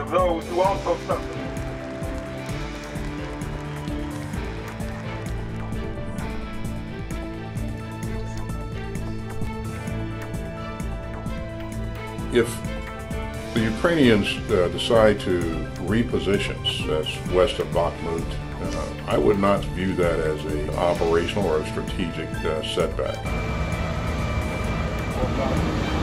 of those who also suffered. If the Ukrainians decide to reposition us west of Bakhmut, I would not view that as an operational or a strategic setback.